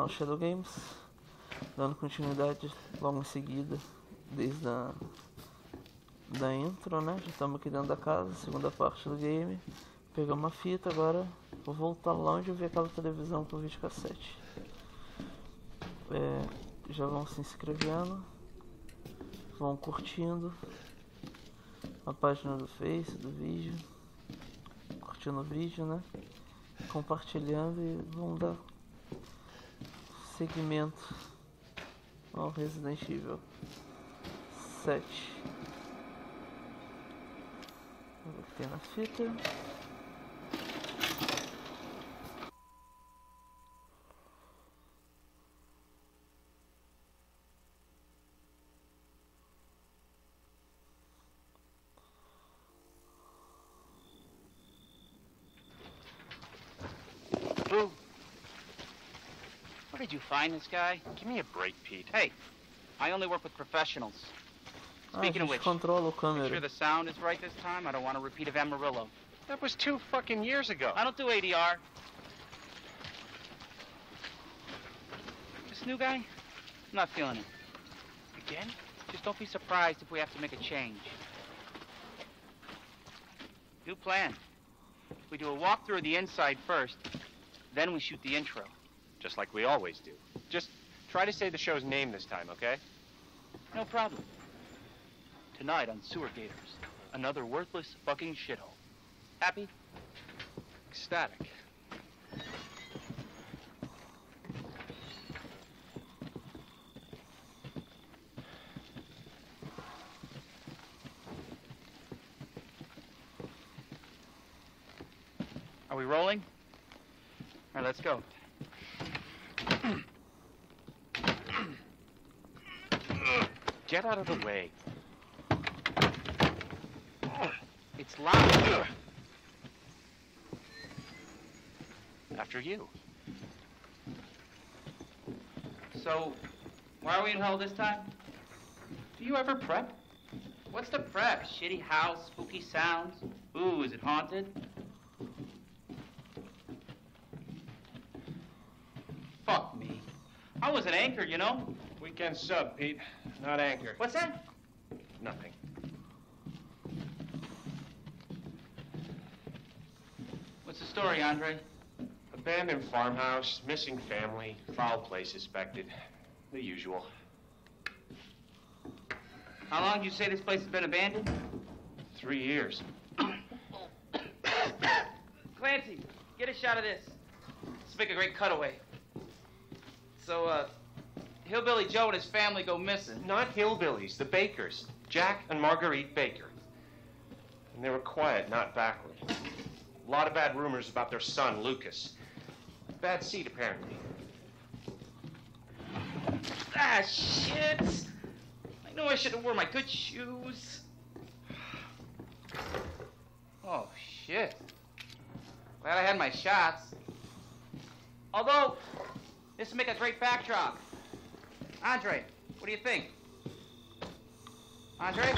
canal Shadow Games, dando continuidade logo em seguida, desde da intro, né? Já estamos aqui dentro da casa, segunda parte do game. Pegamos uma fita, agora vou voltar lá onde eu vi aquela televisão com videocassete. Já vão se inscrevendo, vão curtindo a página do Face, do vídeo, curtindo o vídeo, né? Compartilhando e vão dar seguimento ao Resident Evil 7. Vamos ver o que tem na fita. Where did you find this guy? Give me a break, Pete. Hey, I only work with professionals. Speaking of which, controla o make câmera. sure the sound is right this time. I don't want a repeat of Amarillo. That was 2 fucking years ago. I don't do ADR. This new guy, I'm not feeling it. Again? Just don't be surprised if we have to make a change. New plan. We do a walkthrough of the inside first, then we shoot the intro. Just like we always do. Just try to say the show's name this time, okay? No problem. Tonight on Sewer Gators, another worthless fucking shithole. Happy? Ecstatic. Are we rolling? All right, let's go. Get out of the way. It's loud. After you. So, why are we in hell this time? Do you ever prep? What's the prep? Shitty house, spooky sounds? Ooh, is it haunted? Fuck me. I was an anchor, you know? Weekend sub, Pete. Not anchor. What's that? Nothing. What's the story, Andre? Abandoned farmhouse, missing family, foul play suspected. The usual. How long do you say this place has been abandoned? 3 years. Clancy, get a shot of this. Let's make a great cutaway. So, Hillbilly Joe and his family go missing. Not hillbillies, the Bakers. Jack and Marguerite Baker. And they were quiet, not backward. A lot of bad rumors about their son, Lucas. Bad seed, apparently. Ah, shit! I know I should have worn my good shoes. Oh, shit. Glad I had my shots. Although, this would make a great backdrop. Andre, what do you think? Andre?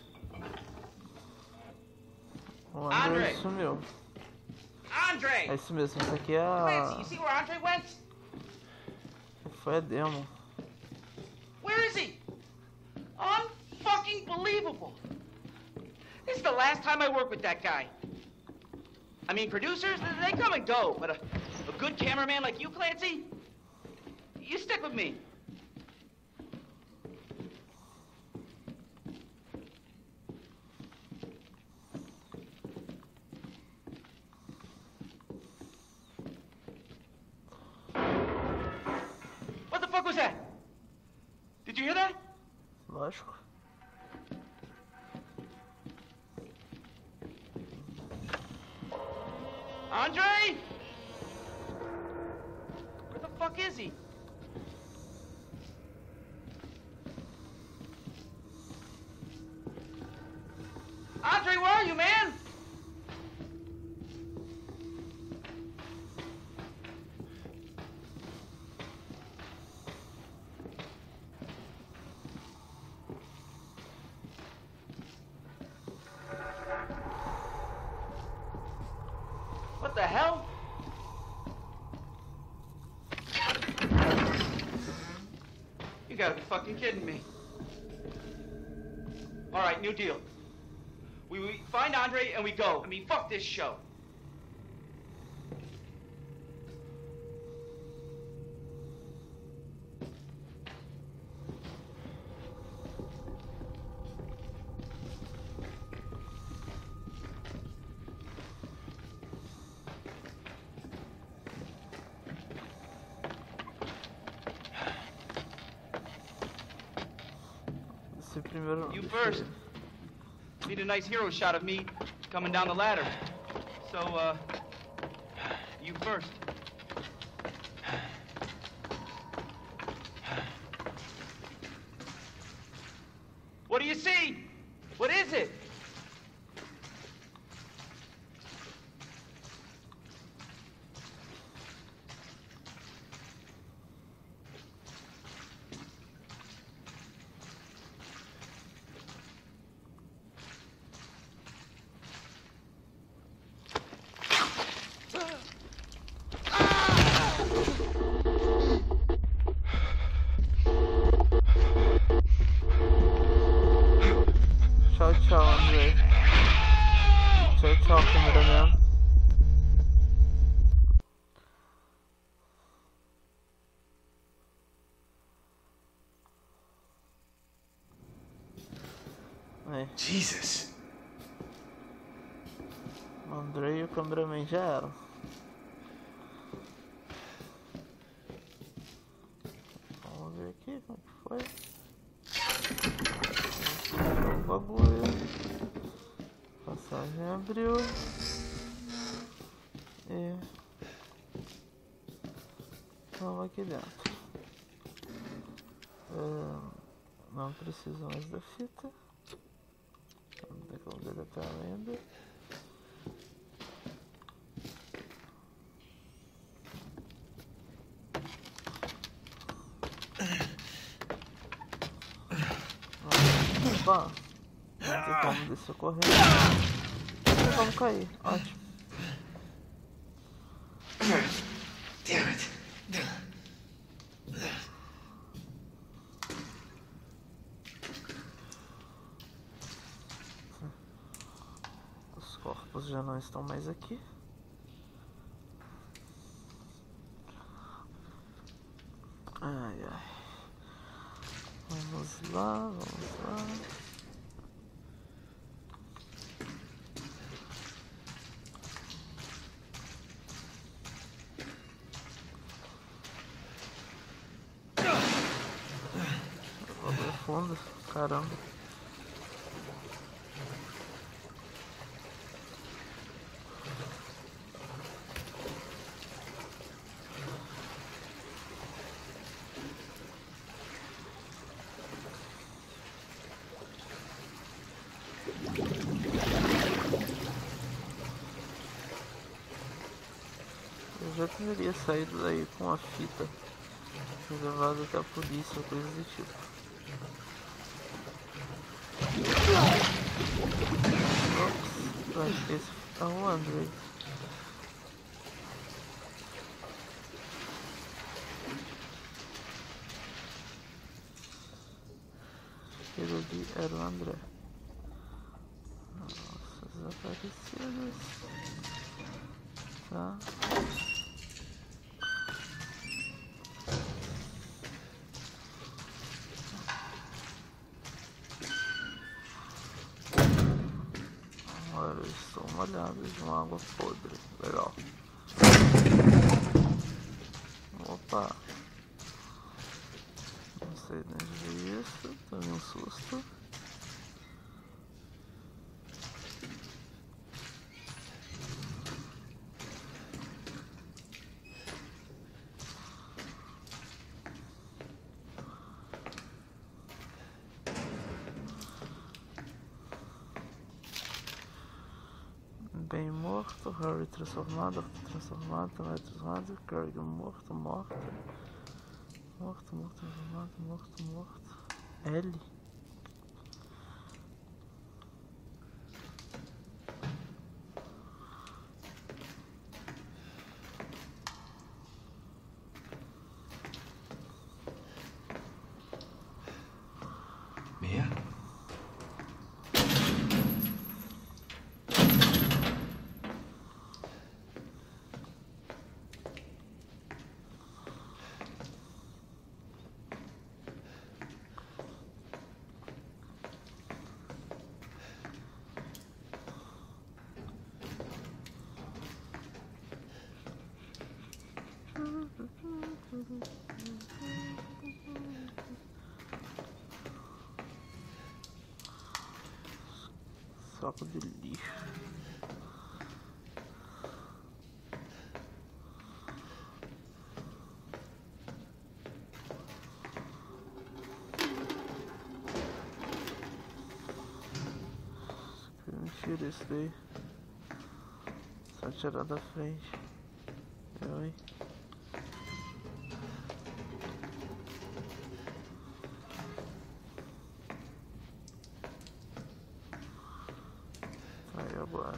O Andre! André sumiu. Andre! É isso mesmo, isso aqui é Clancy, a... you see where Andre went? Foi a demo. Where is he? Unfucking believable. This is the last time I work with that guy. I mean, producers, they come and go, but a good cameraman like you, Clancy, you stick with me. What the fuck was that? Did you hear that? Lógico. Andre? Where the fuck is he? Andre, where are you, man? What the hell? You gotta be fucking kidding me. All right, new deal. We find Andre and we go. I mean, fuck this show. Esse primeiro. You first. Need a nice hero shot of me coming down the ladder. So, you first. What do you see? What is it? Tchau, André. Tchau, cameraman. Aí. Jesus. O André e o cameraman já eram. Vamos ver aqui como que foi. O bagulho. Passagem abriu. E vamos aqui dentro. Não preciso mais da fita. Não tem como deletar ainda. Opa! Não tem como descer correndo. Não tem como cair. Ótimo. Damn it. Os corpos já não estão mais aqui. Ai, ai. Vamos lá, vamos lá. Bagulho fundo, caramba. Eu já teria saído daí com a fita e levado até a polícia, coisa do tipo. Ops, eu acho que esse é o André. Aquele ali era o André. Nossa, desaparecidos. Tá. Agora eu estou molhado de uma água podre. Legal. Opa. Não sei de onde veio isso. Tomei um susto. Bem morto, Harry transformado, Arthur transformado, Tamara transformado, Kerrigan morto, morto, transformado, morto, L. Saco de lixo. Mentira isso daí. Só tirar da frente. Eu, hein? Aí agora.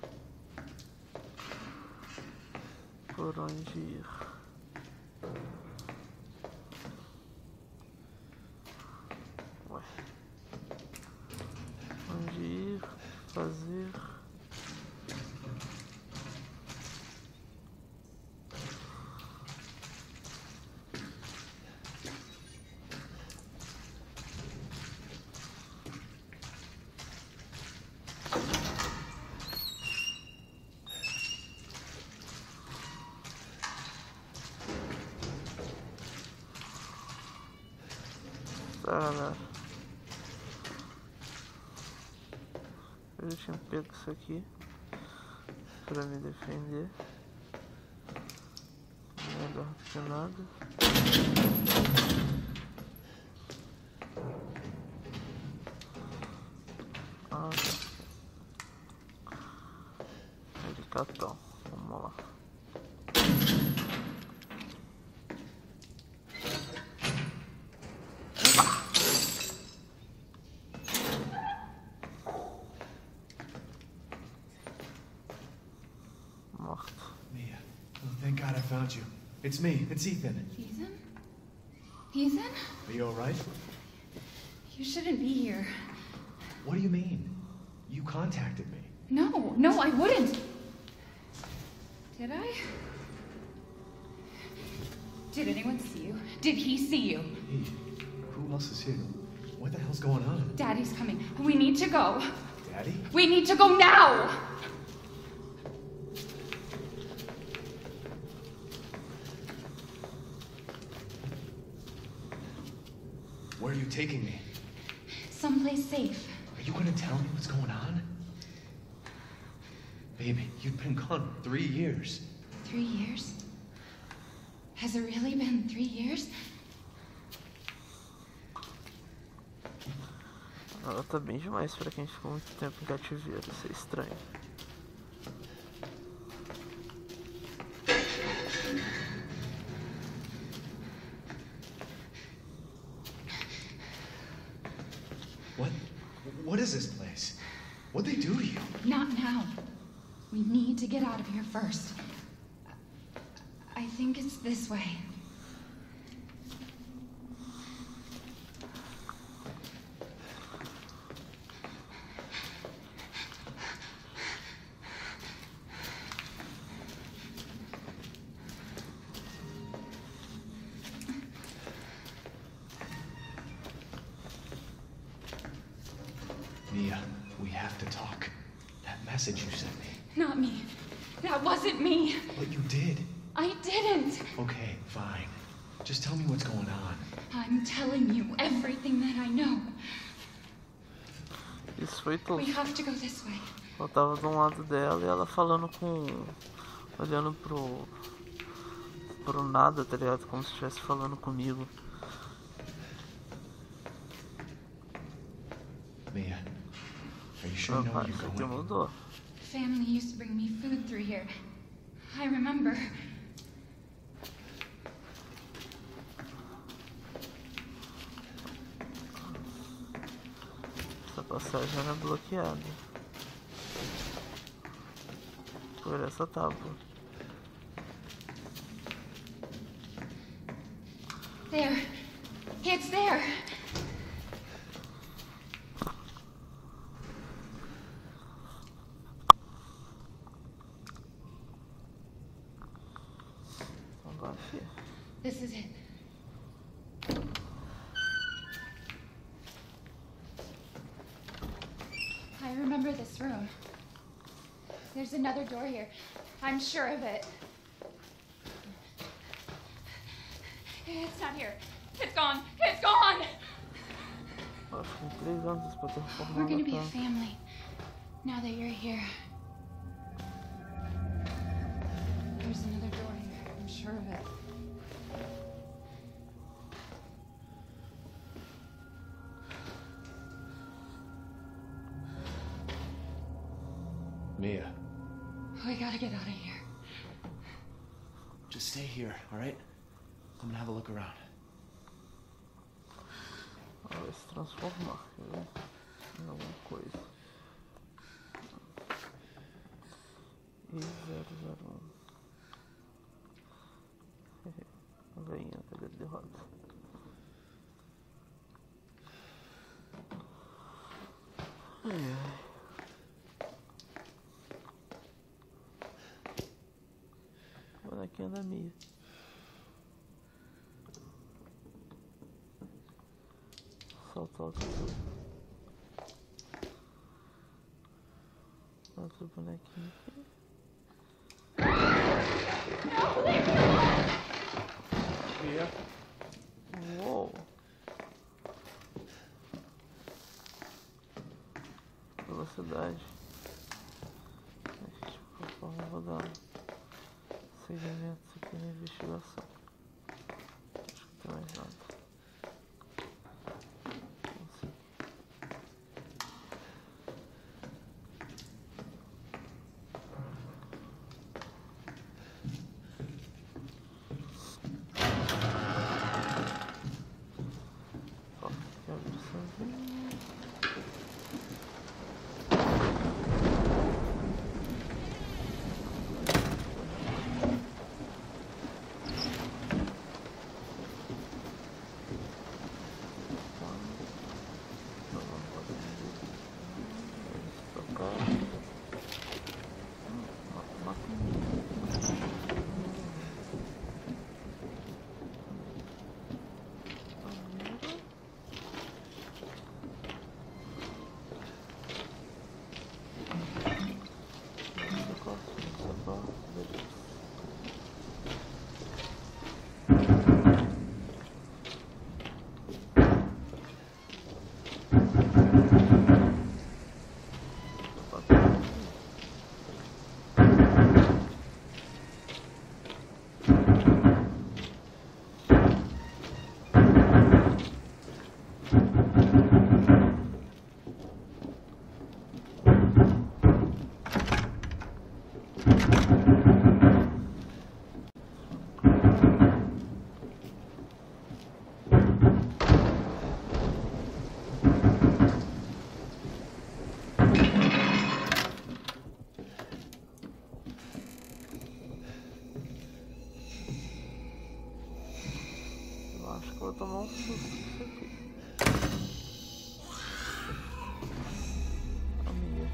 Por onde ir? Ué. Onde ir? Fazer. Tá, galera. Eu já tinha pego isso aqui pra me defender. Melhor do que nada. Ah, delicatão. Vamos lá. Mia, oh, thank God I found you. It's me. It's Ethan. Ethan? Ethan? Are you all right? You shouldn't be here. What do you mean? You contacted me. No, I wouldn't. Did I? Did anyone see you? Did he see you? Hey, who else is here? What the hell's going on? Daddy's coming. We need to go. Daddy? We need to go now! Where are you taking me? Someplace safe. Are you gonna tell me what's going on? Baby, you've been gone 3 years. 3 years? Has it really been 3 years? Ela tá bem demais pra quem ficou muito tempo em cativeiro, isso é estranho. What is this place? What'd they do to you? Not now. We need to get out of here first. I think it's this way. Mia, we have to talk. That message you sent me. Not me. That wasn't me. But you did. I didn't. Okay, fine. Just tell me what's going on. I'm telling you everything that I know. Isso foi tudo. We have to go this way. Eu tava de um lado dela e ela falando com... olhando pro nada, tá ligado? Como se estivesse falando comigo. Mia, are you sure you know where Rapaz, you're isso aqui going? mudou. Family used to bring me food through here. I remember. Essa passagem era bloqueada por essa tábua. There. It's there. Agora, filha. This is it. I remember this room. There's another door here. I'm sure of it. It's not here. It's gone. It's gone. Acho que em 3 anos pra ter We're formado gonna be a tanto. family. Now that you're here. There's another door here, I'm sure of it. Mia, We gotta get out of here. just stay here, all right? I'm gonna have a look around. Ela vai se transformar, quer ver? Em alguma coisa. I001. A veinha, cadeira de rodas. Ai, ai. Bonequinha da Mia. Solta tudo. Outro bonequinho aqui. Mia? Uou! Velocidade. A gente rodando. Segmentos aqui na investigação. Acho que não tem mais nada. Acho que vou tomar um susto disso aqui. A minha.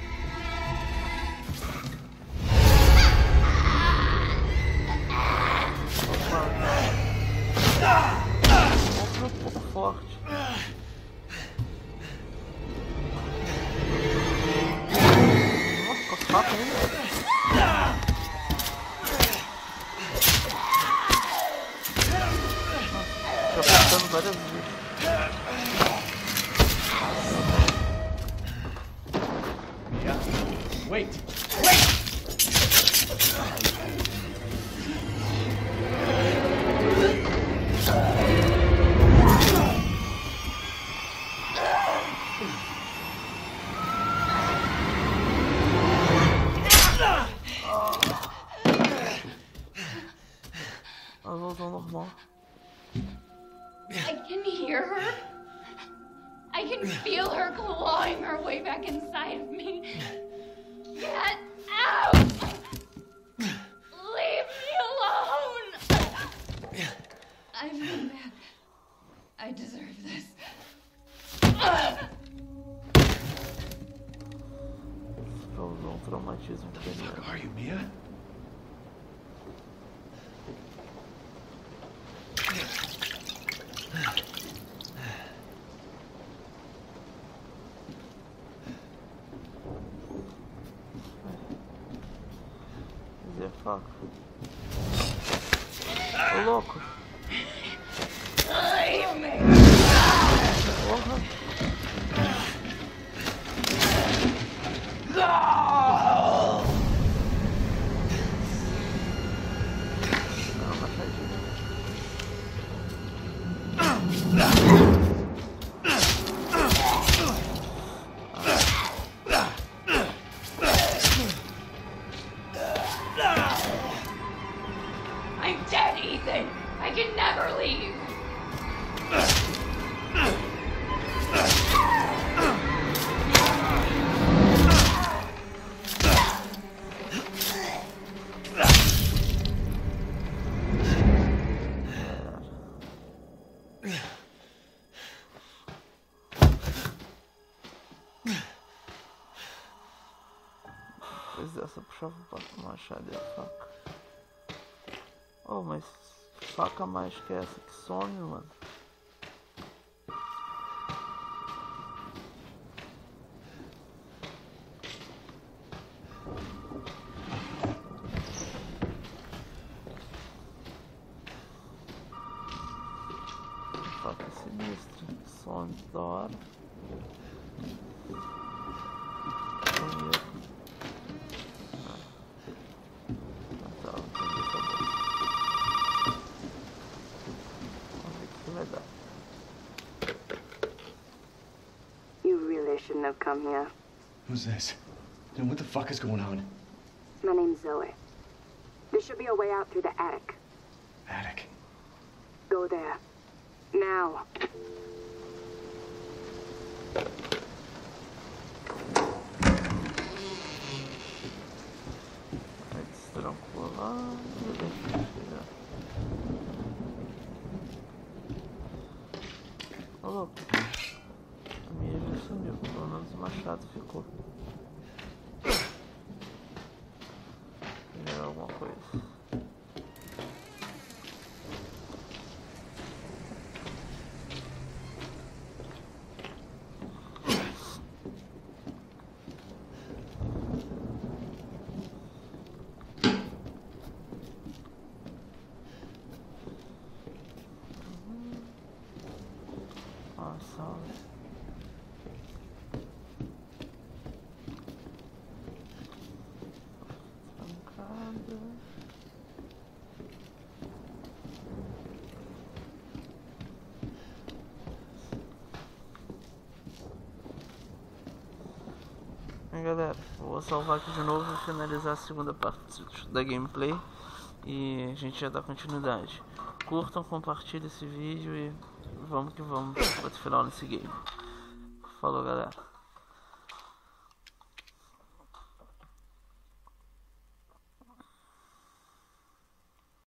Opa, um pouco forte. Nossa, com as facas ainda. Várias vezes. Yeah. Wait! Ela voltou ao normal. I can hear her. I can feel her clawing her way back inside of me. Get out! Leave me alone! I've been bad. I deserve this. Causou um traumatismo primeiro. Where are you, Mia? Fazer faca. Ô louco! Porra! Depois dessa puxava o machado e a faca. Oh, mas faca mais que essa que some, mano. Faca sinistra, some da hora. You really shouldn't have come here. Who's this? And what the fuck is going on? My name's Zoe. There should be a way out through the attic. Attic. Go there. Now. Vai destranquilando, deixa eu chegar. Ô louco, a minha já sumiu, pelo menos o machado ficou. Pegar alguma coisa. Nossa, trancada. Bem, galera, vou salvar aqui de novo e finalizar a segunda parte da gameplay e a gente já dá continuidade. Curtam, compartilhem esse vídeo e vamos que vamos para o final desse game. Falou, galera.